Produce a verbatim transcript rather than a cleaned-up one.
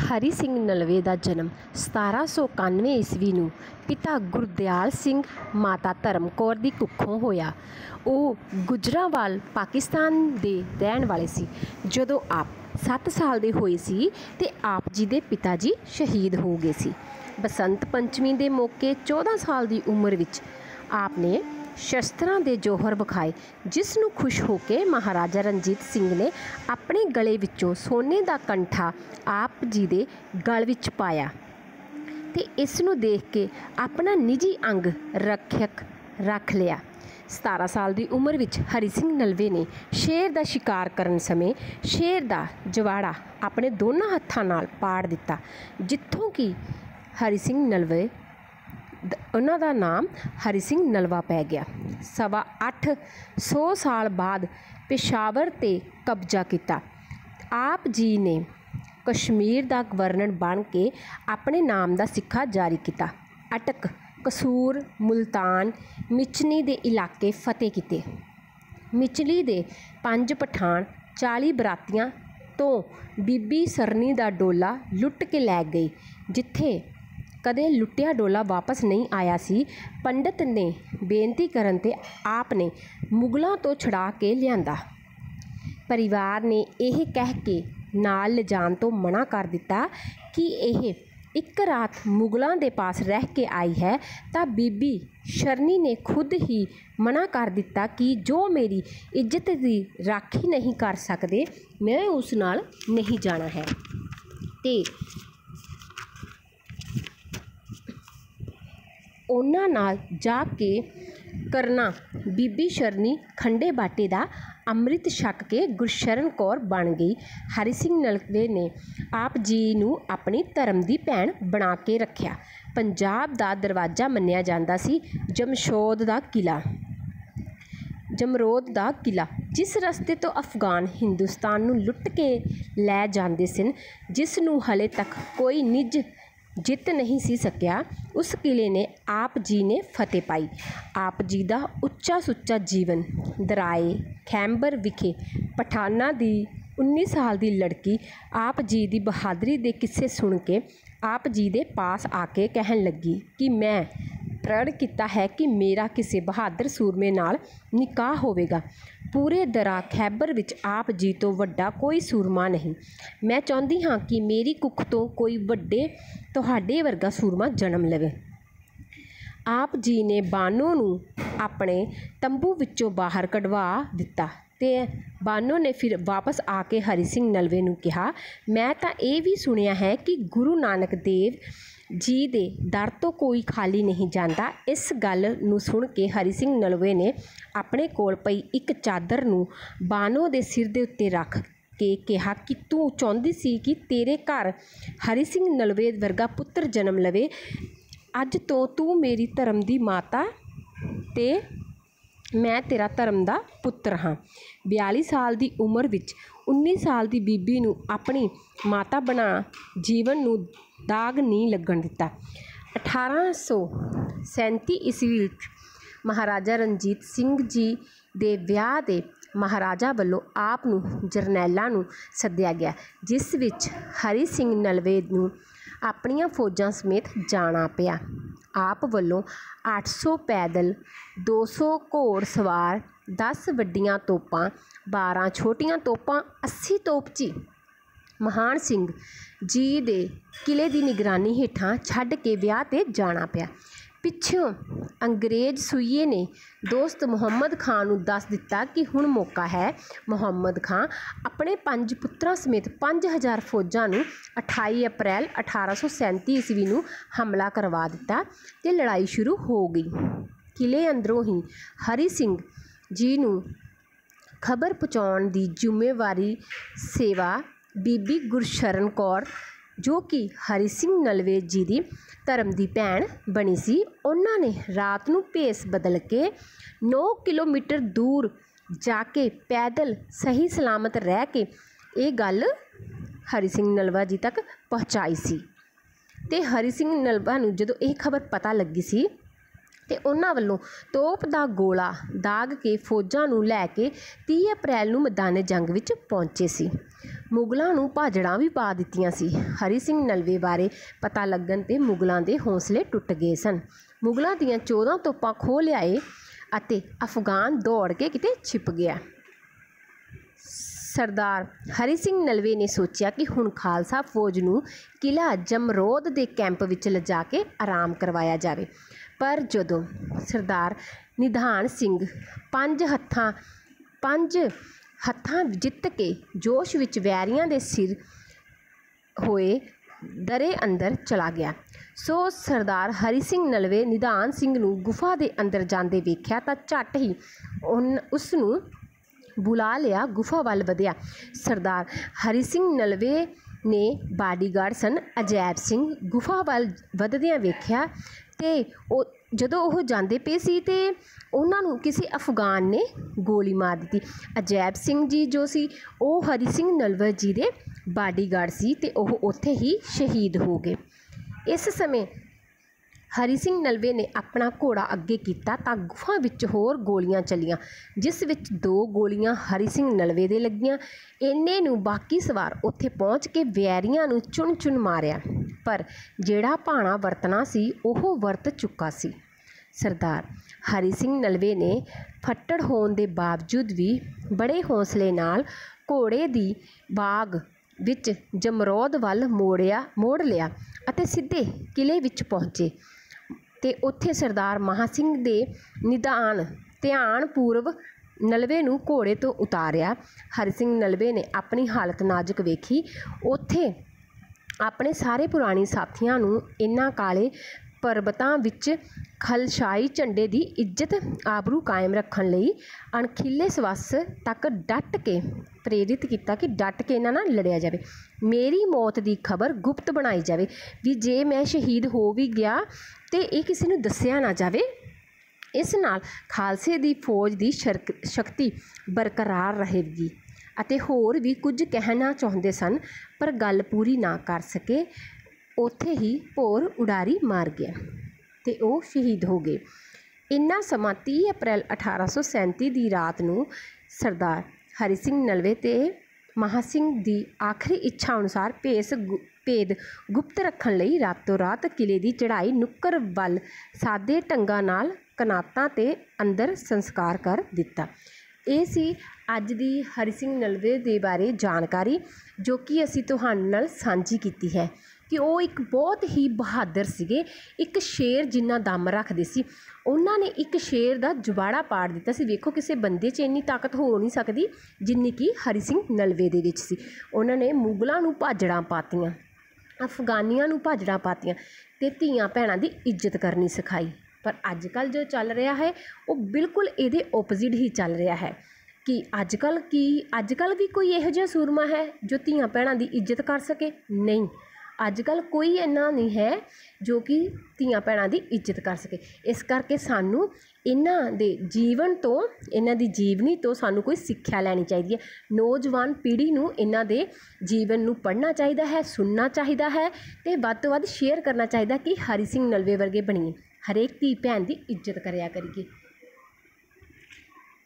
हरी सिंह नलवे का जन्म सतारा सौ इक्यानवे ईस्वी नूं पिता गुरदयाल सिंह माता धर्म कौर की कुखों होया। वो गुजरावाल पाकिस्तान दे रहण वाले सी। जदों आप सत्त साल दे होए सी ते आप जी दे पिता जी शहीद हो गए सी। बसंत पंचमी के मौके चौदह साल की उम्र विच आपने शस्त्रां दे जौहर विखाए, जिस नूं खुश होकर महाराजा रणजीत सिंह ने अपने गले विचों सोने का कंठा आप जी दे गल विच पाया ते इस नूं देख के अपना निजी अंग रक्षक रख लिया। सतारा साल की उम्र विच हरी सिंह नलवे ने शेर का शिकार करन समय शेर का जवाड़ा अपने दोनों हत्थां नाल पाड़ दिता, जित्थों कि हरी सिंह नलवे उन्हां दा नाम हरी सिंह नलवा पै गया। सवा अठ सौ साल बाद पेशावर ते कब्जा किया। आप जी ने कश्मीर का गवर्नर बन के अपने नाम का सिक्का जारी किया। अटक, कसूर, मुल्तान, मिचनी दे इलाके फतेह किए। मिचली दे पंज पठान चाली बरातियां तो बीबी सरनी का डोला लुट के लै गई। जिथे कदे लुटिया डोला वापस नहीं आया सी, पंडित ने बेनती करन ते आप ने मुगलों तो छुड़ा के लियांदा। परिवार ने यह कह के नाल ले जान तो मना कर दिता कि यह एक रात मुगलों के पास रह के आई है। तो बीबी शरनी ने खुद ही मना कर दिता कि जो मेरी इज्जत की राखी नहीं कर सकते, मैं उस नाल नहीं जाना है। ते उन्हां नाल जा के करना। बीबी शरनी खंडे बाटे का अमृत छक के गुरशरण कौर बन गई। हरी सिंह नलवे ने आप जी नूं अपनी धर्म की भैन बना के रखा। पंजाब का दरवाजा मन्निया जाता सी। जमशोद का किला जमरोद का किला जिस रस्ते तो अफगान हिंदुस्तान नूं लुट के लै जाते सन, जिस नूं हले तक कोई निज जित नहीं सी सकिया, उस किले ने आप जी ने फतेह पाई। आप जी का उच्चा सुच्चा जीवन दराए खैंबर विखे पठाना दी उन्नीस साल की लड़की आप जी की बहादरी के किस्से सुन के आप जी के पास आके कहन लगी कि मैं प्रण किया है कि मेरा किसी बहादुर सूरमे नाल निकाह होवेगा। पूरे दरा खैबर विच आप जी तो वड्डा कोई सूरमा नहीं। मैं चाहती हाँ कि मेरी कुख तो कोई वड्डे तुहाडे वर्गा सूरमा जन्म लवे। आप जी ने बानो नूं अपने तंबू विचों बाहर कढ़वा दिता ते बानो ने फिर वापस आके हरी सिंह नलवे नूं कहा, मैं तो ये भी सुनिया है कि गुरु नानक देव जी दे दर तो कोई खाली नहीं जाता। इस गल नूं सुन के हरी सिंह नलवे ने अपने कोल पई एक चादर नूं बानो दे सिर दे उत्ते रख के कहा कि तू चाहती सी कि तेरे घर हरी सिंह नलवे वर्गा पुत्र जन्म लवे। अज तो तू मेरी धर्म की माता ते मैं तेरा धर्म का पुत्र हाँ। बयाली साल की उम्र विच उन्नीस साल की बीबी नूं अपनी माता बना जीवन नूं दाग नहीं लगन दिता। अठारह सौ सैंती ईस्वी महाराजा रणजीत सिंह जी दे विआह दे महाराजा वालों आप नूं जरनैलां नूं सद्दिया गया, जिस विच हरी सिंह नलवे नूं अपनियां फौजां समेत जाना पिया। आप वालों अठ सौ पैदल, दो सौ घोड़ सवार, दस वड्डियां तोपां, बारह छोटियां तोपां, अस्सी तोपची महान सिंह जी दे किले की निगरानी हेठां छड्ड के विआह ते जाना पिया। पिछों अंग्रेज सुईए ने दोस्त मुहम्मद खां नूं दस दिता कि हुण मौका है। मुहम्मद खां अपने पंज पुत्रां समेत पाँच हज़ार फौजां नूं अठाई अप्रैल अठारह सौ सैंती ईस्वी नूं हमला करवा दिता ते लड़ाई शुरू हो गई। किले अंदरों ही हरी सिंह जी नूं खबर पहुँचाउण दी जिम्मेवारी सेवा बीबी गुरशरण कौर, जो कि हरी सिंह नलवे जी की धर्म की भैन बनी सी, उन्होंने रात नूं भेस बदल के नौ किलोमीटर दूर जाके पैदल सही सलामत रह के ये गल हरी सिंह नलवा जी तक पहुँचाई सी। ते हरी सिंह नलवा नूं जदों ये खबर पता लगी सी ते उन्हां वल्लों तोप दा गोला दाग के फौजां नूं लै के तीह अप्रैल नूं मैदाने जंग विच पहुँचे सी। ਮੁਗਲਾਂ ਨੂੰ ਭਾਜੜਾਂ ਵੀ ਪਾ ਦਿੱਤੀਆਂ ਸੀ। ਹਰੀ ਸਿੰਘ ਨਲਵੇ ਬਾਰੇ ਪਤਾ ਲੱਗਣ 'ਤੇ ਮੁਗਲਾਂ ਦੇ ਹੌਸਲੇ ਟੁੱਟ ਗਏ ਸਨ। ਮੁਗਲਾਂ ਦੀਆਂ ਚੌਦਾਂ ਤੋਪਾਂ ਖੋਹ ਲਿਆਏ ਅਤੇ ਅਫਗਾਨ ਦੌੜ ਕੇ ਕਿਤੇ ਛਿਪ ਗਿਆ। ਸਰਦਾਰ ਹਰੀ ਸਿੰਘ ਨਲਵੇ ਨੇ ਸੋਚਿਆ ਕਿ ਹੁਣ ਖਾਲਸਾ ਫੌਜ ਨੂੰ ਕਿਲ੍ਹਾ ਜਮਰੌਦ ਦੇ ਕੈਂਪ ਵਿੱਚ ਲਿਜਾ ਕੇ ਆਰਾਮ ਕਰਵਾਇਆ ਜਾਵੇ। ਪਰ ਜਦੋਂ ਸਰਦਾਰ ਨਿਧਾਨ ਸਿੰਘ ਪੰਜ ਹੱਥਾਂ ਪੰਜ ਹੱਥਾਂ ਜਿੱਤ ਕੇ ਜੋਸ਼ ਵਿੱਚ ਵੈਰੀਆਂ ਦੇ ਸਿਰ ਹੋਏ ਦਰੇ ਅੰਦਰ ਚਲਾ ਗਿਆ, ਸੋ ਸਰਦਾਰ ਹਰੀ ਸਿੰਘ ਨਲਵੇ ਨਿਧਾਨ ਸਿੰਘ ਨੂੰ ਗੁਫਾ ਦੇ ਅੰਦਰ ਜਾਂਦੇ ਵੇਖਿਆ ਤਾਂ ਝੱਟ ਹੀ ਉਨ ਉਸ ਨੂੰ ਬੁਲਾ ਲਿਆ, ਗੁਫਾ ਵੱਲ ਵਧਿਆ। ਸਰਦਾਰ ਹਰੀ ਸਿੰਘ ਨਲਵੇ ਨੇ ਬਾਡੀਗਾਰਡ ਸਨ ਅਜੈਬ ਸਿੰਘ ਗੁਫਾ ਵੱਲ ਵਧਦਿਆਂ ਵੇਖਿਆ ਅਤੇ ਉਹ ਜਦੋਂ ਉਹ ਜਾਂਦੇ ਪਏ ਸੀ ਅਤੇ ਉਹਨਾਂ ਨੂੰ ਕਿਸੇ ਅਫਗਾਨ ਨੇ ਗੋਲੀ ਮਾਰ ਦਿੱਤੀ। ਅਜੈਬ ਸਿੰਘ ਜੀ ਜੋ ਸੀ ਉਹ ਹਰੀ ਸਿੰਘ ਨਲਵੇ ਜੀ ਦੇ ਬਾਡੀਗਾਰਡ ਸੀ ਅਤੇ ਉਹ ਉੱਥੇ ਹੀ ਸ਼ਹੀਦ ਹੋ ਗਏ। ਇਸ ਸਮੇਂ ਹਰੀ ਸਿੰਘ ਨਲਵੇ ਨੇ ਆਪਣਾ ਘੋੜਾ ਅੱਗੇ ਕੀਤਾ ਤਾਂ ਗੁਫਾ ਵਿੱਚ ਹੋਰ ਗੋਲੀਆਂ ਚੱਲੀਆਂ, ਜਿਸ ਵਿੱਚ ਦੋ ਗੋਲੀਆਂ ਹਰੀ ਸਿੰਘ ਨਲਵੇ ਦੇ ਲੱਗੀਆਂ। ਇੰਨੇ ਨੂੰ ਬਾਕੀ ਸਵਾਰ ਉੱਥੇ ਪਹੁੰਚ ਕੇ ਵੈਰੀਆਂ ਨੂੰ ਚੁਣ ਚੁਣ ਮਾਰਿਆ, ਪਰ ਜਿਹੜਾ ਭਾਣਾ ਵਰਤਣਾ ਸੀ ਉਹ ਵਰਤ ਚੁੱਕਾ ਸੀ। ਸਰਦਾਰ ਹਰੀ ਸਿੰਘ ਨਲਵੇ ਨੇ ਫੱਟੜ ਹੋਣ ਦੇ ਬਾਵਜੂਦ ਵੀ ਬੜੇ ਹੌਸਲੇ ਨਾਲ ਘੋੜੇ ਦੀ ਬਾਗ ਵਿੱਚ ਜਮਰੌਦ ਵੱਲ ਮੋੜਿਆ ਮੋੜ ਲਿਆ ਅਤੇ ਸਿੱਧੇ ਕਿਲ੍ਹੇ ਵਿੱਚ ਪਹੁੰਚੇ ਅਤੇ ਉੱਥੇ ਸਰਦਾਰ ਮਹਾਂ ਸਿੰਘ ਦੇ ਨਿਧਾਨ ਧਿਆਨਪੂਰਵ ਨਲਵੇ ਨੂੰ ਘੋੜੇ ਤੋਂ ਉਤਾਰਿਆ। ਹਰੀ ਸਿੰਘ ਨਲਵੇ ਨੇ ਆਪਣੀ ਹਾਲਤ ਨਾਜ਼ੁਕ ਵੇਖੀ। ਉੱਥੇ ਆਪਣੇ ਸਾਰੇ ਪੁਰਾਣੇ ਸਾਥੀਆਂ ਨੂੰ ਇਹਨਾਂ ਕਾਲੇ ਪਰਬਤਾਂ ਵਿੱਚ ਖਲਸ਼ਾਈ ਝੰਡੇ ਦੀ ਇੱਜ਼ਤ ਆਬਰੂ ਕਾਇਮ ਰੱਖਣ ਲਈ ਅਣਖੀਲੇ ਸਵੱਸ ਤੱਕ ਡਟ ਕੇ ਪ੍ਰੇਰਿਤ ਕੀਤਾ ਕਿ ਡਟ ਕੇ ਇਹਨਾਂ ਨਾਲ ਲੜਿਆ ਜਾਵੇ। ਮੇਰੀ ਮੌਤ ਦੀ ਖਬਰ ਗੁਪਤ ਬਣਾਈ ਜਾਵੇ ਵੀ ਜੇ ਮੈਂ ਸ਼ਹੀਦ ਹੋ ਵੀ ਗਿਆ ਅਤੇ ਇਹ ਕਿਸੇ ਨੂੰ ਦੱਸਿਆ ਨਾ ਜਾਵੇ। ਇਸ ਨਾਲ ਖਾਲਸੇ ਦੀ ਫੌਜ ਦੀ ਸ਼ਰਕ ਸ਼ਕਤੀ ਬਰਕਰਾਰ ਰਹੇਗੀ। ਅਤੇ ਹੋਰ ਵੀ ਕੁਝ ਕਹਿਣਾ ਚਾਹੁੰਦੇ ਸਨ ਪਰ ਗੱਲ ਪੂਰੀ ਨਾ ਕਰ ਸਕੇ। ਉੱਥੇ ਹੀ ਭੌਰ ਉਡਾਰੀ ਮਾਰ ਗਿਆ ਅਤੇ ਉਹ ਸ਼ਹੀਦ ਹੋ ਗਏ। ਇੰਨਾ ਸਮਾਂ ਤੀਹ ਅਪ੍ਰੈਲ ਅਠਾਰਾਂ ਸੌ ਸੈਂਤੀ ਦੀ ਰਾਤ ਨੂੰ ਸਰਦਾਰ ਹਰੀ ਸਿੰਘ ਨਲਵੇ ਅਤੇ ਮਹਾਂ ਸਿੰਘ ਦੀ ਆਖਰੀ ਇੱਛਾ ਅਨੁਸਾਰ ਭੇਸ ਭੇਦ ਗੁਪਤ ਰੱਖਣ ਲਈ ਰਾਤੋਂ ਰਾਤ ਕਿਲ੍ਹੇ ਦੀ ਚੜ੍ਹਾਈ ਨੁੱਕਰ ਵੱਲ ਸਾਦੇ ਢੰਗਾਂ ਨਾਲ ਕਨਾਤਾਂ 'ਤੇ ਅੰਦਰ ਸੰਸਕਾਰ ਕਰ ਦਿੱਤਾ। ਇਹ ਸੀ ਅੱਜ ਦੀ ਹਰੀ ਸਿੰਘ ਨਲਵੇ ਦੇ ਬਾਰੇ ਜਾਣਕਾਰੀ ਜੋ ਕਿ ਅਸੀਂ ਤੁਹਾਡੇ ਨਾਲ ਸਾਂਝੀ ਕੀਤੀ ਹੈ ਕਿ ਉਹ ਇੱਕ ਬਹੁਤ ਹੀ ਬਹਾਦਰ ਸੀਗੇ, ਇੱਕ ਸ਼ੇਰ ਜਿੰਨਾ ਦਮ ਰੱਖਦੇ ਸੀ। ਉਹਨਾਂ ਨੇ ਇੱਕ ਸ਼ੇਰ ਦਾ ਜੁਬਾੜਾ ਪਾੜ ਦਿੱਤਾ ਸੀ। ਵੇਖੋ ਕਿਸੇ ਬੰਦੇ 'ਚ ਇੰਨੀ ਤਾਕਤ ਹੋ ਨਹੀਂ ਸਕਦੀ ਜਿੰਨੀ ਕਿ ਹਰੀ ਸਿੰਘ ਨਲਵੇ ਦੇ ਵਿੱਚ ਸੀ। ਉਹਨਾਂ ਨੇ ਮੁਗਲਾਂ ਨੂੰ ਭਾਜੜਾਂ ਪਾਤੀਆਂ, ਅਫਗਾਨੀਆਂ ਨੂੰ ਭਾਜੜਾਂ ਪਾਤੀਆਂ ਅਤੇ ਧੀਆਂ ਭੈਣਾਂ ਦੀ ਇੱਜ਼ਤ ਕਰਨੀ ਸਿਖਾਈ। ਪਰ ਅੱਜ ਕੱਲ੍ਹ ਜੋ ਚੱਲ ਰਿਹਾ ਹੈ ਉਹ ਬਿਲਕੁਲ ਇਹਦੇ ਓਪੋਜ਼ਿਟ ਹੀ ਚੱਲ ਰਿਹਾ ਹੈ ਕਿ ਅੱਜ ਕੱਲ੍ਹ ਕੀ ਅੱਜ ਕੱਲ੍ਹ ਵੀ ਕੋਈ ਇਹੋ ਜਿਹਾ ਸੂਰਮਾ ਹੈ ਜੋ ਧੀਆਂ ਭੈਣਾਂ ਦੀ ਇੱਜ਼ਤ ਕਰ ਸਕੇ? ਨਹੀਂ, ਅੱਜ ਕੱਲ੍ਹ ਕੋਈ ਇੰਨਾ ਨਹੀਂ ਹੈ ਜੋ ਕਿ ਧੀਆਂ ਭੈਣਾਂ ਦੀ ਇੱਜ਼ਤ ਕਰ ਸਕੇ। ਇਸ ਕਰਕੇ ਸਾਨੂੰ ਇਹਨਾਂ ਦੇ ਜੀਵਨ ਤੋਂ, ਇਹਨਾਂ ਦੀ ਜੀਵਨੀ ਤੋਂ ਸਾਨੂੰ ਕੋਈ ਸਿੱਖਿਆ ਲੈਣੀ ਚਾਹੀਦੀ ਹੈ। ਨੌਜਵਾਨ ਪੀੜ੍ਹੀ ਨੂੰ ਇਹਨਾਂ ਦੇ ਜੀਵਨ ਨੂੰ ਪੜ੍ਹਨਾ ਚਾਹੀਦਾ ਹੈ, ਸੁਣਨਾ ਚਾਹੀਦਾ ਹੈ ਅਤੇ ਵੱਧ ਤੋਂ ਵੱਧ ਸ਼ੇਅਰ ਕਰਨਾ ਚਾਹੀਦਾ ਕਿ ਹਰੀ ਸਿੰਘ ਨਲਵੇ ਵਰਗੇ ਬਣੀਏ, ਹਰੇਕ ਧੀ ਭੈਣ ਦੀ ਇੱਜ਼ਤ ਕਰਿਆ ਕਰੀਏ।